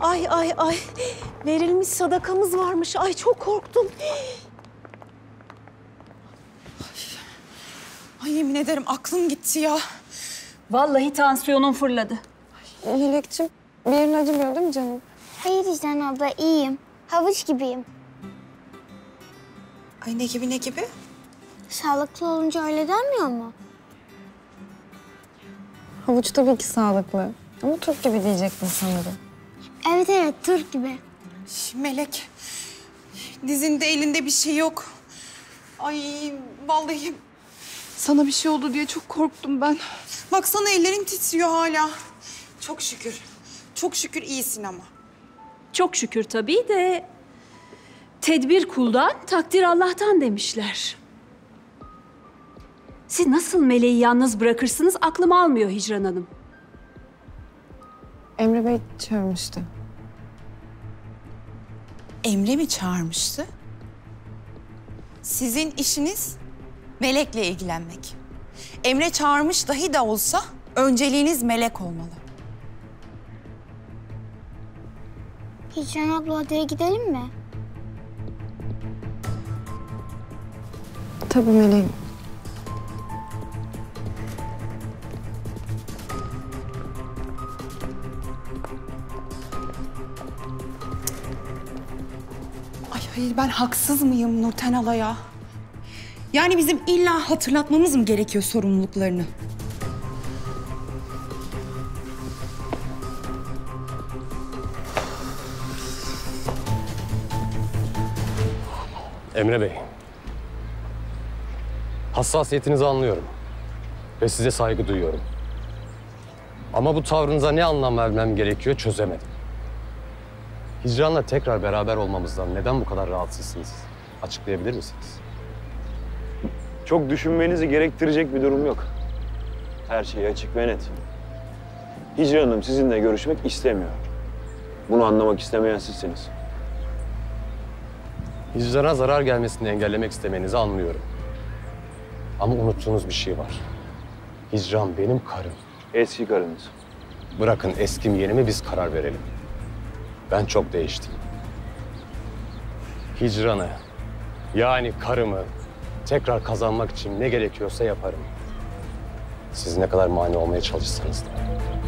Ay ay ay. Verilmiş sadakamız varmış. Ay çok korktum. Ay yemin ederim aklım gitti ya. Vallahi tansiyonum fırladı. Melekciğim, bir yerin acımıyor değil mi canım? Hayır İcran abla, iyiyim. Havuç gibiyim. Ay ne gibi ne gibi? Sağlıklı olunca öyle denmiyor mu? Havuç tabii ki sağlıklı. Ama turp gibi diyecektin sanırım. Evet evet, turp gibi. Melek, dizinde elinde bir şey yok. Ay vallahi sana bir şey oldu diye çok korktum ben. Baksana ellerin titriyor hala. Çok şükür, çok şükür iyisin ama. Çok şükür tabii de tedbir kuldan, takdir Allah'tan demişler. Siz nasıl Meleği yalnız bırakırsınız aklım almıyor Hicran Hanım. Emre Bey çağırmıştı. Emre mi çağırmıştı? Sizin işiniz Melek'le ilgilenmek. Emre çağırmış dahi de olsa önceliğiniz Melek olmalı. Hicran abla, adaya gidelim mi? Tabii Meleğim. Ay hayır, ben haksız mıyım Nurten Ala'ya? Yani bizim illa hatırlatmamız mı gerekiyor sorumluluklarını? Emre Bey, hassasiyetinizi anlıyorum ve size saygı duyuyorum. Ama bu tavrınıza ne anlam vermem gerekiyor çözemedim. Hicran'la tekrar beraber olmamızdan neden bu kadar rahatsızsınız? Açıklayabilir misiniz? Çok düşünmenizi gerektirecek bir durum yok. Her şey açık ve net. Hicran Hanım sizinle görüşmek istemiyor. Bunu anlamak istemeyen sizsiniz. Hicran'a zarar gelmesini engellemek istemenizi anlıyorum. Ama unuttuğunuz bir şey var. Hicran benim karım. Eski karınız. Bırakın eski mi yeni mi biz karar verelim. Ben çok değiştim. Hicran'ı, yani karımı tekrar kazanmak için ne gerekiyorsa yaparım. Siz ne kadar mani olmaya çalışsanız da.